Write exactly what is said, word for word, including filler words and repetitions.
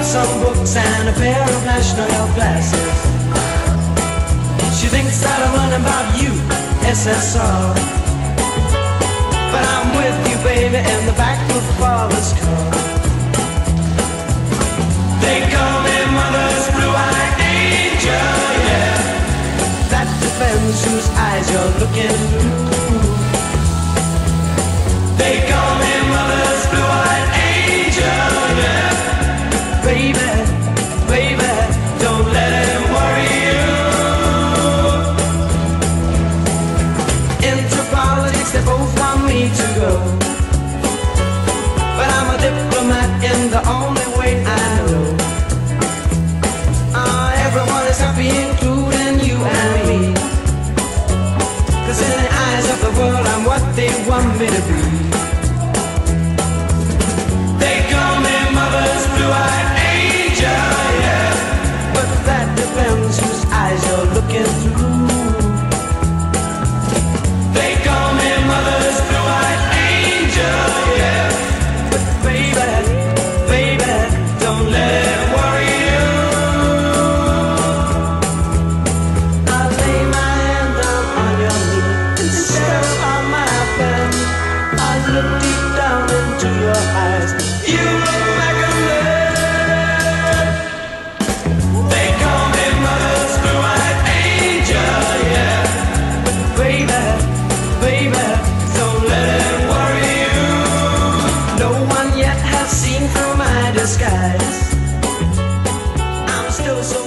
some books and a pair of National Health glasses. She thinks that I'm learning about you, S S R. But I'm with you, baby, in the back of father's car. They call me mother's blue-eyed angel, yeah. That depends whose eyes you're looking through. They call me mother's blue-eyed angel, yeah. Baby, baby, don't let him worry you. Into politics, they both want me to go, but I'm a diplomat in the only way I know. Uh, everyone is happy, including you and me, 'cause in the eyes of the world I'm what they want me to be. They call me mother's blue-eyed angel, yeah. But that depends whose eyes you're looking through. They call me mother's blue-eyed angel, yeah. But baby, baby, don't let it worry you. I'll lay my hand down on your knee instead of on my pen. I'll look deep down into your eyes. You look like a man. They call me mother's blue-eyed angel, yeah. But baby, baby, don't let it worry you. No one yet has seen through my disguise. I'm still so